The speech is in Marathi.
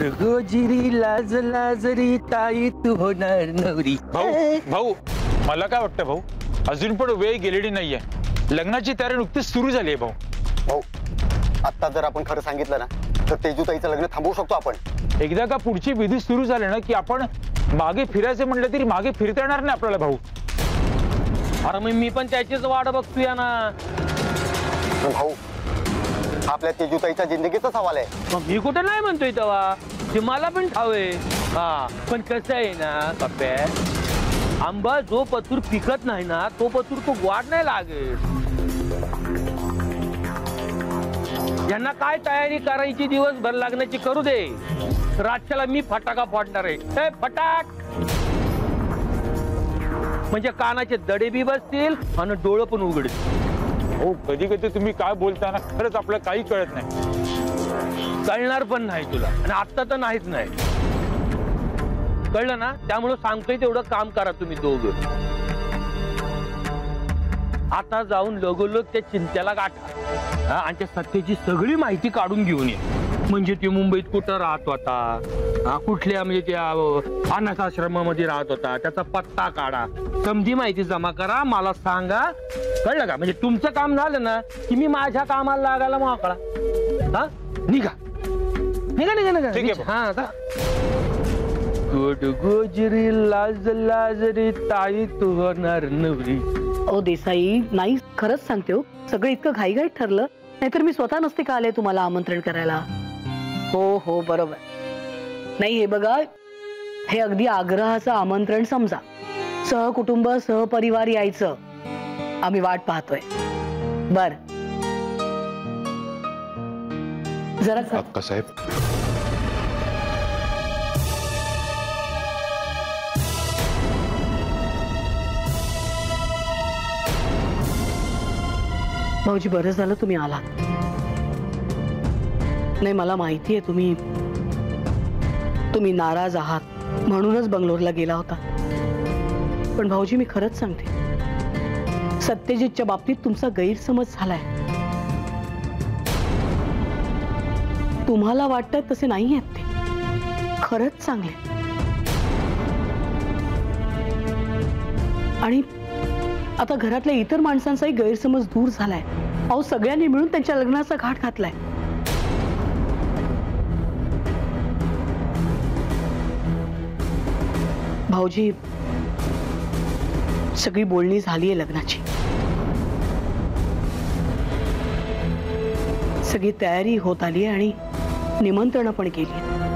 गोजिरी लाज लाजरी ताई तू होणार नवरी. भाऊ मला काय वाटतं भाऊ, अजून पण वेळ गेलेली नाहीये. लग्नाची तयारी नुकतीच सुरू झाली आहे भाऊ. भाऊ आता जर आपण खरं सांगितलं ना तर तेजूताईचं लग्न थांबवू शकतो आपण. एकदा का पुढची विधी सुरू झाली ना की आपण मागे फिरायचं म्हटलं तरी मागे फिरता येणार नाही आपल्याला भाऊ. अरे मग मी पण त्याचीच वाट बघतोय ना भाऊ. आपल्या तेजूताईच्या जिंदगीचा सवाल आहे. मग मी कुठे नाही म्हणतोय तेव्हा, ते मला पण ठावे. हा पण कसं आहे ना पप्प्या, आंबा जो पतूर पिकत नाही ना तो पतूर तो गोड नाही लागेल. यांना काय तयारी करायची दिवसभर लग्नाची करू दे. रातच्याला मी फटाका फोडणार आहे. फटाक म्हणजे कानाचे दडे बी बसतील आणि डोळं पण उघडतील. हो कधी कधी तुम्ही काय बोलता ना खरंच आपल्याला काही कळत नाही. कळणार पण नाही तुला आणि आता तर नाहीच नाही कळलं ना. त्यामुळे सांगतोय तेवढं काम करा तुम्ही दोघं. आता जाऊन लगोलग त्या चिंत्याला गाठा आणि त्या सत्तेची सगळी माहिती काढून घेऊन ये. म्हणजे ते मुंबईत कुठं राहत होता, कुठल्या म्हणजे त्या अनाथ आश्रमामध्ये राहत होता, त्याचा पत्ता काढा. समजी माहिती जमा करा, मला सांगा. कळलं का. म्हणजे तुमचं काम झालं ना की मी माझ्या कामाला लागायला मोकळा. हा निघा निघा निघा निघा. ठीक आहे. हा आता गोड गोजरी लाज लाजरी ताई तू होणार नवरी. ओ देसाई, नाही खरंच सांगते हो, सगळं इतकं घाईघाईत ठरलं. नाहीतर मी स्वतः नसते का आले तुम्हाला आमंत्रण करायला. हो हो बरोबर. नाही हे बघा, हे अगदी आग्रहाचं आमंत्रण समजा. सहकुटुंब सहपरिवार यायचं, आम्ही वाट पाहतोय. बर जरा अक्का साहेब, भाऊजी बरं झालं तुम्ही आलात. नाही मला माहिती आहे तुम्ही नाराज आहात म्हणूनच बंगलोरला गेला होता. पण भाऊजी मी खरंच सांगते, सत्यजितच्या बाबतीत तुमचा गैरसमज झालाय. तुम्हाला वाटतं तसे नाही आहेत ते, खरंच चांगले. आणि आता घरातल्या इतर माणसांचाही गैरसमज दूर झालाय. अहो सगळ्यांनी मिळून त्यांच्या लग्नाचा घाट घातलाय. भाऊजी सगळी बोलणी झालीये लग्नाची, सगळी तयारी होत आली आणि निमंत्रण पण केली.